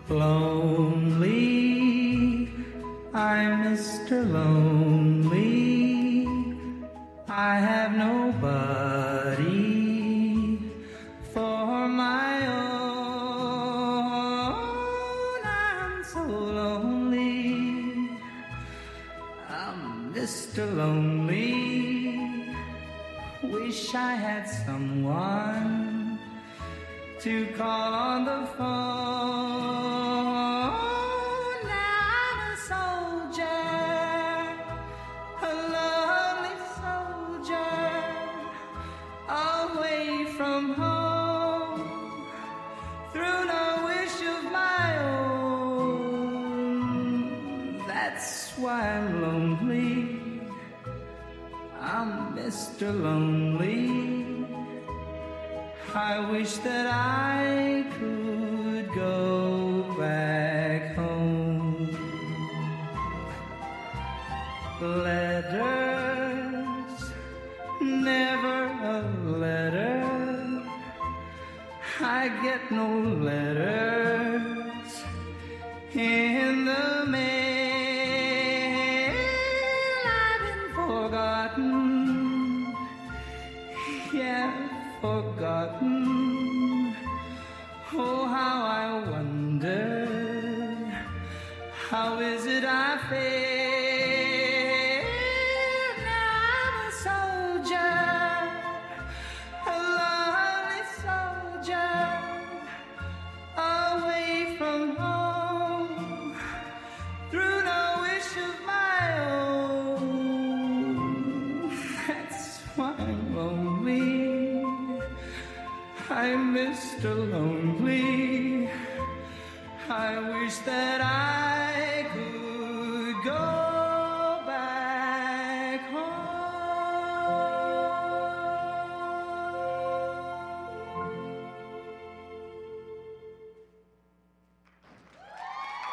Lonely, I'm Mr. Lonely. I have nobody for my own. I'm so lonely. I'm Mr. Lonely. Wish I had someone to call on the phone. Now I'm a soldier, a lonely soldier, away from home, through no wish of my own. That's why I'm lonely. I'm Mr. Lonely. I wish that I could go back home. Letters, never a letter. I get no letters in the mail. I've been forgotten, yeah, forgotten. Oh, how I wonder, how is it I fail? Now I'm a soldier, a lonely soldier, away from home, through no wish of my own. That's why I'm lonely. I'm Mr. Lonely. I wish that I